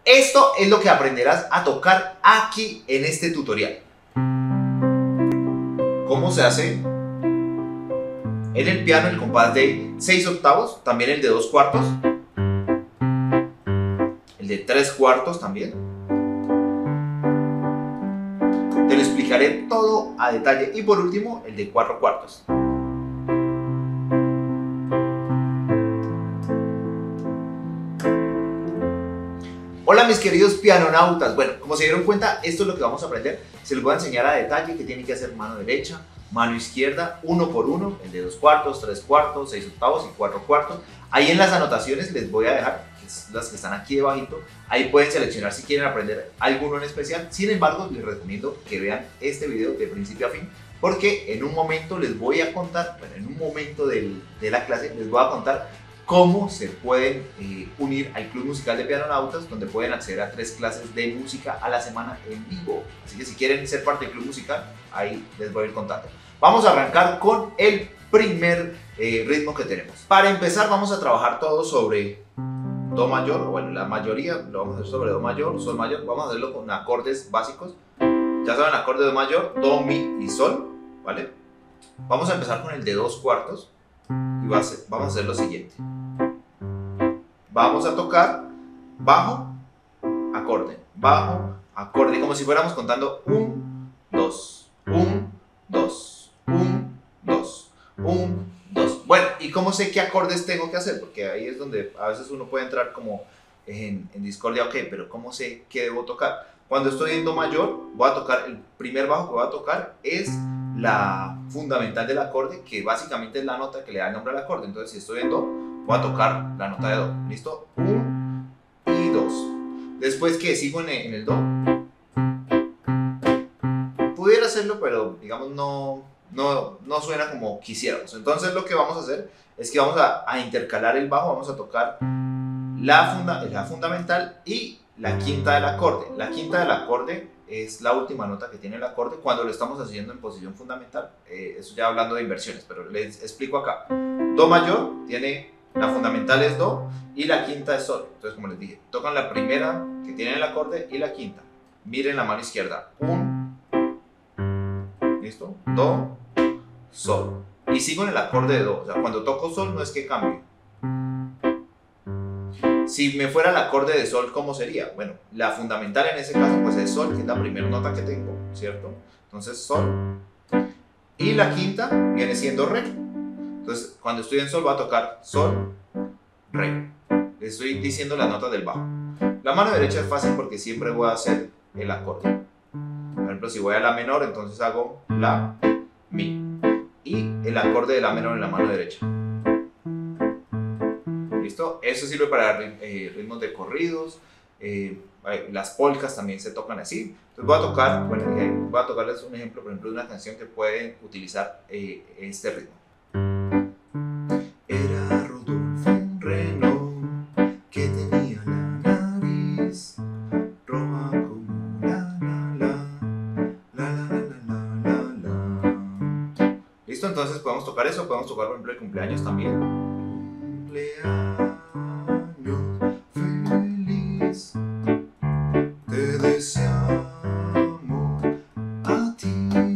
Esto es lo que aprenderás a tocar aquí en este tutorial. ¿Cómo se hace? En el piano el compás de 6 octavos, también el de 2 cuartos, el de 3 cuartos también. Te lo explicaré todo a detalle. Y por último, el de 4 cuartos. Hola mis queridos pianonautas. Bueno, como se dieron cuenta, esto es lo que vamos a aprender. Se los voy a enseñar a detalle que tienen que hacer mano derecha, mano izquierda, uno por uno, el de 2 cuartos, 3 cuartos, 6 octavos y 4 cuartos. Ahí en las anotaciones les voy a dejar, que es las que están aquí debajito, ahí pueden seleccionar si quieren aprender alguno en especial. Sin embargo, les recomiendo que vean este video de principio a fin, porque en un momento les voy a contar, bueno, en un momento de la clase les voy a contar cómo se pueden unir al Club Musical de Pianonautas, donde pueden acceder a 3 clases de música a la semana en vivo. Así que si quieren ser parte del Club Musical, ahí les voy a ir contando. Vamos a arrancar con el primer ritmo que tenemos. Para empezar vamos a trabajar todo sobre Do mayor, o bueno, la mayoría lo vamos a hacer sobre Do mayor, Sol mayor. Vamos a hacerlo con acordes básicos. Ya saben, acorde de Do mayor, Do, Mi y Sol, ¿vale? Vamos a empezar con el de 2 cuartos y vamos a hacer lo siguiente. Vamos a tocar bajo, acorde, como si fuéramos contando 1, 2, 1, 2, 1, 2, 1, 2. Bueno, ¿y cómo sé qué acordes tengo que hacer? Porque ahí es donde a veces uno puede entrar como en discordia, ok, pero ¿cómo sé qué debo tocar? Cuando estoy en Do mayor, voy a tocar, el primer bajo que voy a tocar es la fundamental del acorde, que básicamente es la nota que le da el nombre al acorde. Entonces, si estoy en Do, voy a tocar la nota de Do. ¿Listo? 1 y 2. Después que sigo en el Do, pudiera hacerlo, pero digamos no suena como quisiéramos. Entonces lo que vamos a hacer es que vamos a intercalar el bajo, vamos a tocar la fundamental y la quinta del acorde. La quinta del acorde es la última nota que tiene el acorde cuando lo estamos haciendo en posición fundamental. Eso ya hablando de inversiones, pero les explico acá. Do mayor tiene, la fundamental es Do y la quinta es Sol. Entonces, como les dije, tocan la primera que tiene el acorde y la quinta. Miren la mano izquierda. 1, ¿listo? Do, Sol. Y sigo en el acorde de Do. O sea, cuando toco Sol no es que cambie. Si me fuera el acorde de Sol, ¿cómo sería? Bueno, la fundamental en ese caso pues es Sol, que es la primera nota que tengo, ¿cierto? Entonces Sol. Y la quinta viene siendo Re. Entonces, cuando estoy en Sol voy a tocar Sol, Re. Estoy diciendo las notas del bajo. La mano derecha es fácil porque siempre voy a hacer el acorde. Por ejemplo, si voy a La menor, entonces hago La, Mi. Y el acorde de La menor en la mano derecha. ¿Listo? Eso sirve para ritmos de corridos. Las polcas también se tocan así. Entonces voy a tocar, bueno, voy a tocarles un ejemplo, por ejemplo, de una canción que pueden utilizar este ritmo. Era Rodolfo un reno que tenía la nariz roja como la. ¿Listo? Entonces podemos tocar eso, podemos tocar, por ejemplo, el cumpleaños también. Cumpleaños feliz, te deseamos a ti.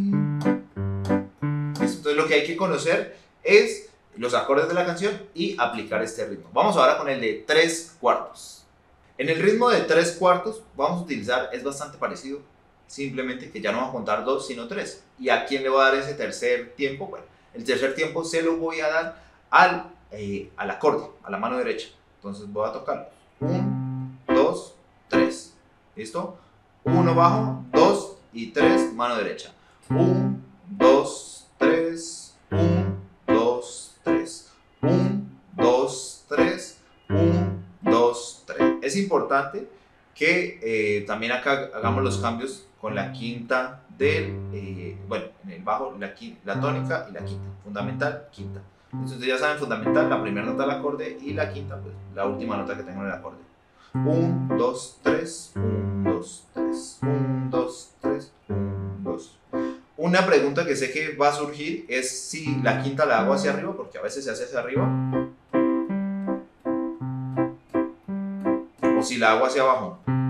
¿Listo? Entonces lo que hay que conocer es los acordes de la canción y aplicar este ritmo. Vamos ahora con el de 3 cuartos. En el ritmo de 3 cuartos vamos a utilizar, es bastante parecido, simplemente que ya no vamos a contar 2 sino 3. ¿Y a quién le voy a dar ese tercer tiempo? Bueno, el tercer tiempo se lo voy a dar al acorde, a la mano derecha. Entonces voy a tocar 1, 2, 3. ¿Listo? 1 bajo, 2 y 3, mano derecha. 1, 2, 3, 1, 2, 3. 1, 2, 3, 1, 2, 3. Es importante que también acá hagamos los cambios con la quinta bueno, en el bajo, la tónica y la quinta. Fundamental, quinta. Entonces ya saben, fundamental, la primera nota del acorde y la quinta, pues la última nota que tengo en el acorde. 1, 2, 3, 1, 2, 3, 1, 2, 3, 1, 2. Una pregunta que sé que va a surgir es si la quinta la hago hacia arriba, porque a veces se hace hacia arriba, o si la hago hacia abajo.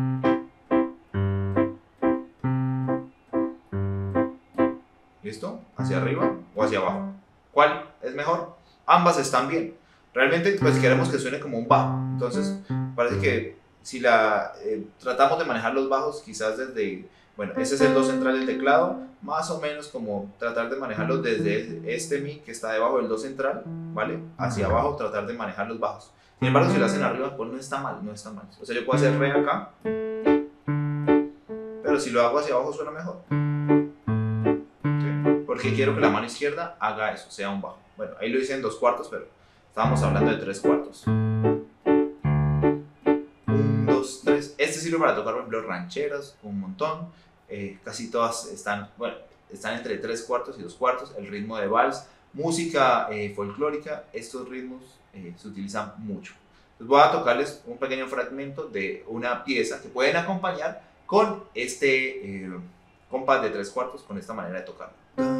¿listo? Hacia arriba o hacia abajo. ¿Cuál es mejor? Ambas están bien. Realmente pues queremos que suene como un bajo, entonces parece que si tratamos de manejar los bajos quizás desde, bueno, ese es el do central del teclado, más o menos como tratar de manejarlos desde este mi que está debajo del do central, ¿vale? Hacia abajo tratar de manejar los bajos. Sin embargo, si lo hacen arriba, pues no está mal, no está mal. O sea, yo puedo hacer re acá, pero si lo hago hacia abajo suena mejor. ¿Sí? Porque quiero que la mano izquierda haga eso, sea un bajo. Bueno, ahí lo hice en 2/4, pero estábamos hablando de 3/4. 1, 2, 3. Este sirve para tocar, por ejemplo, rancheras, un montón. Casi todas están, bueno, están entre 3/4 y 2/4. El ritmo de vals, música folclórica, estos ritmos se utilizan mucho. Les voy a tocarles un pequeño fragmento de una pieza que pueden acompañar con este compás de 3/4, con esta manera de tocar.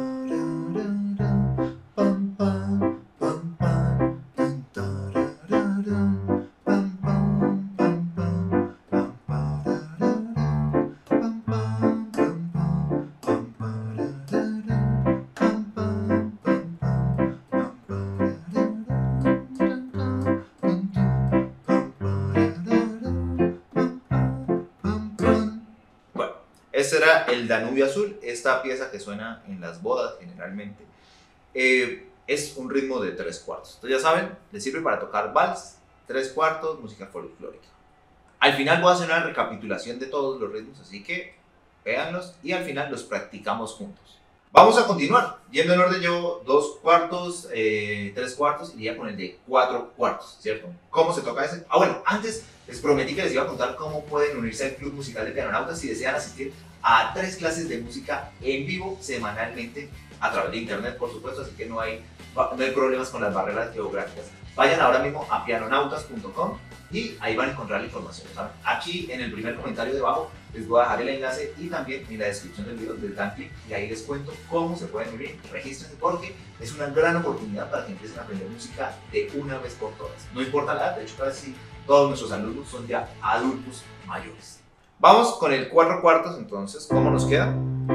Este era el Danubio Azul, esta pieza que suena en las bodas generalmente. Es un ritmo de 3/4. Entonces ya saben, les sirve para tocar vals, 3/4, música folclórica. Al final voy a hacer una recapitulación de todos los ritmos, así que véanlos y al final los practicamos juntos. Vamos a continuar. Yendo en orden, llevo 2/4, 3/4, iría con el de 4/4, ¿cierto? ¿Cómo se toca ese? Bueno, antes les prometí que les iba a contar cómo pueden unirse al Club Musical de Pianonautas si desean asistir a 3 clases de música en vivo semanalmente a través de internet, por supuesto, así que no hay problemas con las barreras geográficas. Vayan ahora mismo a pianonautas.com y ahí van a encontrar la información, ¿saben? Aquí en el primer comentario debajo les voy a dejar el enlace y también en la descripción del video les dan clic y ahí les cuento cómo se pueden unir. Regístrense porque es una gran oportunidad para que empiecen a aprender música de una vez por todas. No importa la edad, de hecho casi todos nuestros alumnos son ya adultos mayores. Vamos con el 4/4, entonces, ¿cómo nos queda?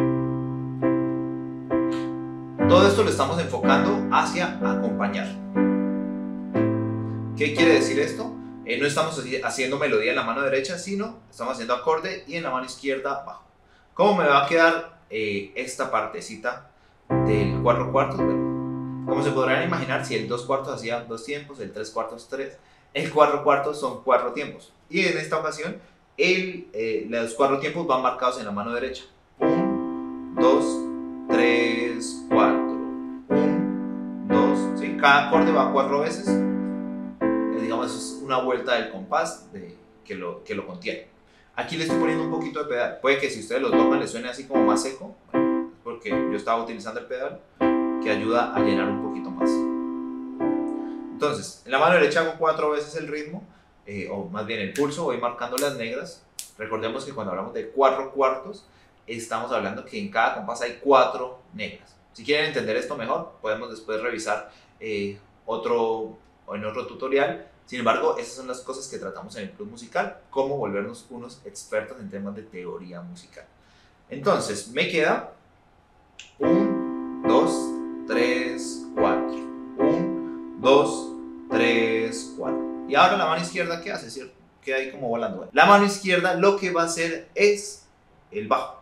Todo esto lo estamos enfocando hacia acompañar. ¿Qué quiere decir esto? No estamos haciendo melodía en la mano derecha, sino estamos haciendo acorde y en la mano izquierda bajo. ¿Cómo me va a quedar esta partecita del 4/4? Bueno, como se podrán imaginar, si el 2/4 hacía 2 tiempos, el 3/4 3, el 4/4 son 4 tiempos. Y en esta ocasión, los 4 tiempos van marcados en la mano derecha. 1, 2, 3, 4. 1, 2, ¿sí? Cada acorde va 4 veces. Digamos, es una vuelta del compás que lo contiene. Aquí le estoy poniendo un poquito de pedal. Puede que si ustedes lo tocan les suene así como más seco. Bueno, es porque yo estaba utilizando el pedal que ayuda a llenar un poquito más. Entonces, en la mano derecha hago 4 veces el ritmo, o más bien el pulso, voy marcando las negras. Recordemos que cuando hablamos de 4/4, estamos hablando que en cada compás hay 4 negras. Si quieren entender esto mejor, podemos después revisar en otro tutorial. Sin embargo, esas son las cosas que tratamos en el Club Musical, cómo volvernos unos expertos en temas de teoría musical. Entonces, me queda 1, 2, 3, 4. 1, 2, 3, 4. Y ahora la mano izquierda, ¿qué hace? ¿Cierto? Queda ahí como volando. La mano izquierda lo que va a hacer es el bajo.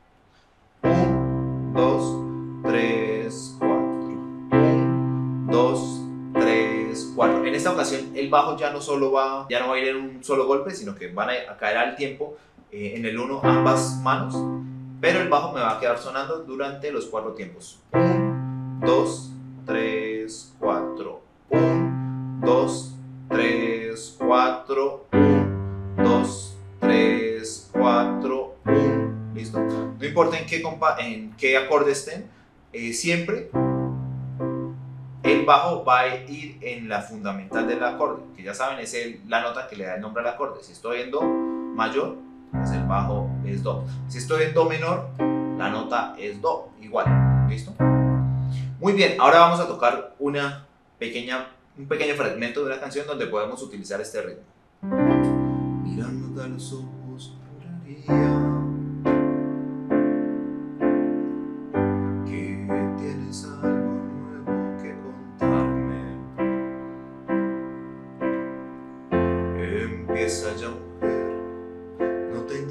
1, 2, 3, 4. 1, 2, 3, 4. En esta ocasión el bajo ya no va a ir en un solo golpe, sino que van a caer al tiempo en el 1 ambas manos, pero el bajo me va a quedar sonando durante los 4 tiempos. 1, 2, 3, 4. 1, 2, 3, 4. 1, 2, 3, 4. 1. Listo. No importa en qué acorde estén, siempre el bajo va a ir en la fundamental del acorde, que ya saben es la nota que le da el nombre al acorde. Si estoy en do mayor, pues el bajo es do. Si estoy en do menor, la nota es do, igual. ¿Listo? Muy bien, ahora vamos a tocar un pequeño fragmento de una canción donde podemos utilizar este ritmo. Mirándote a los ojos, juraría que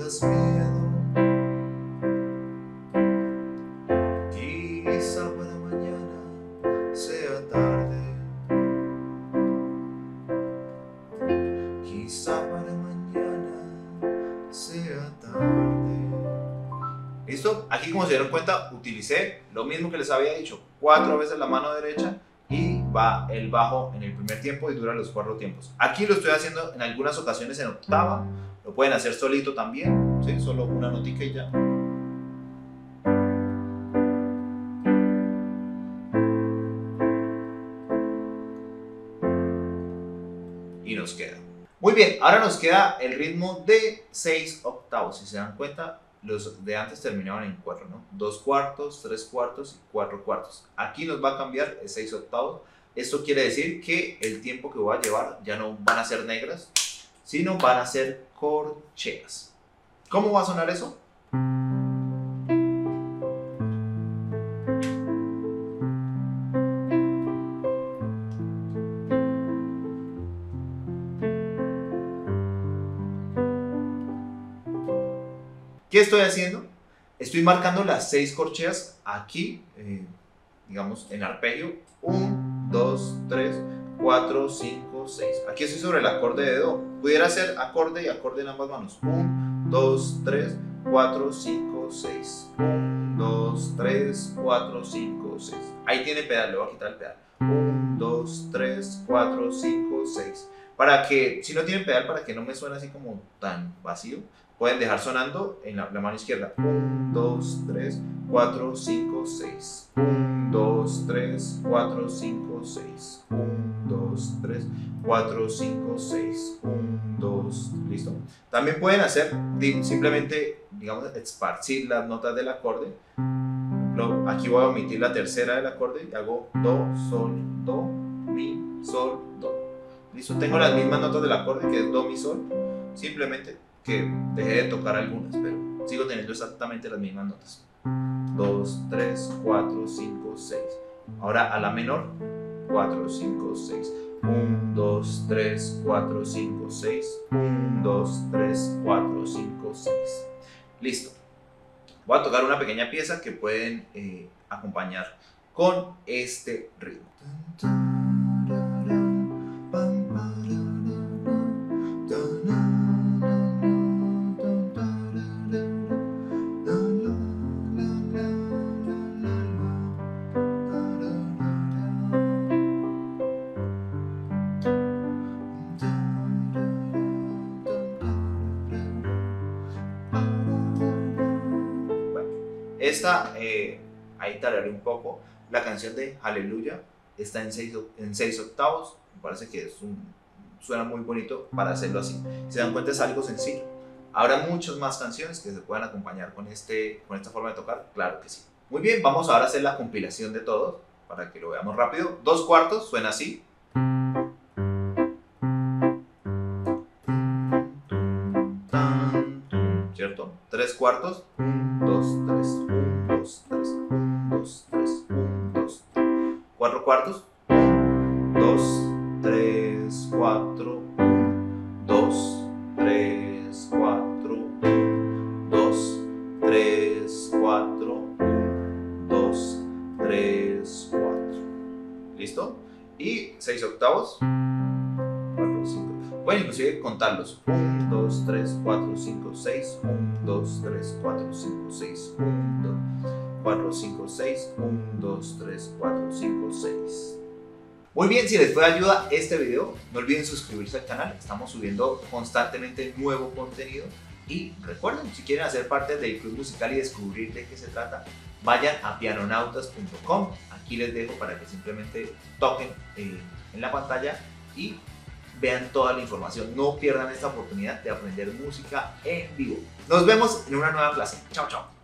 sientas miedo, quizá para mañana sea tarde, quizá para mañana sea tarde. ¿Listo? Aquí, como se dieron cuenta, utilicé lo mismo que les había dicho, 4 veces la mano derecha y va el bajo en el primer tiempo y dura los 4 tiempos. Aquí lo estoy haciendo en algunas ocasiones en octava, lo pueden hacer solito también, ¿sí? Solo una notica y ya. Y nos queda. Muy bien, ahora nos queda el ritmo de 6 octavos. Si se dan cuenta, los de antes terminaban en 4, ¿no? 2 cuartos, 3 cuartos y 4 cuartos. Aquí nos va a cambiar el 6 octavos. Esto quiere decir que el tiempo que voy a llevar ya no van a ser negras, sino van a ser corcheas. ¿Cómo va a sonar eso? ¿Qué estoy haciendo? Estoy marcando las 6 corcheas aquí, digamos en arpegio. 1, 2, 3, 4, 5, 6. Aquí estoy sobre el acorde de do. Pudiera ser acorde y acorde en ambas manos. 1, 2, 3, 4, 5, 6. 1, 2, 3, 4, 5, 6. Ahí tiene pedal, le voy a quitar el pedal. 1, 2, 3, 4, 5, 6. Para que, si no tienen pedal, para que no me suene así como tan vacío, pueden dejar sonando en la mano izquierda. 1, 2, 3, 4, 5, 6. 1, 2, 3, 4, 5, 6. 1, 2, 3, 4, 5, 6. 1, 2, listo. También pueden hacer simplemente, digamos, esparcir las notas del acorde. Aquí voy a omitir la tercera del acorde y hago do, sol, do, mi, sol, do. Listo, tengo las mismas notas del acorde que es do, mi, sol. Simplemente que dejé de tocar algunas, pero sigo teniendo exactamente las mismas notas. 2, 3, 4, 5, 6. Ahora a la menor, 4, 5, 6. 1, 2, 3, 4, 5, 6. 1, 2, 3, 4, 5, 6. Listo. Voy a tocar una pequeña pieza que pueden acompañar con este ritmo. Esta, ahí tarareé un poco. La canción de Aleluya está en 6 octavos. Me parece que suena muy bonito para hacerlo así. Si se dan cuenta, es algo sencillo. Habrá muchas más canciones que se puedan acompañar con esta forma de tocar. Claro que sí. Muy bien, vamos ahora a hacer la compilación de todos para que lo veamos rápido. 2 cuartos suena así. ¿Cierto? 3 cuartos. 1, 2, 3, 1, 2, 3, 1, 2, 3, 1, 2, 3. 4 cuartos. 1, 2, 3, 4, 1, 2, 3, 4, 1, 2, 3, 4, 1, 2, 3, 4. ¿Listo? Y 6 octavos. 4, 5. Pueden inclusive contarlos. 1, 2, 3, 4, 5, 6. 1, 2, 3, 4, 5, 6. 1, 2, 4, 5, 6. 1, 2, 3, 4, 5, 6. Muy bien, si les fue de ayuda este video, no olviden suscribirse al canal. Estamos subiendo constantemente nuevo contenido. Y recuerden, si quieren hacer parte del club musical y descubrir de qué se trata, vayan a pianonautas.com. Aquí les dejo para que simplemente toquen en la pantalla y vean toda la información. No pierdan esta oportunidad de aprender música en vivo. Nos vemos en una nueva clase. Chao, chao.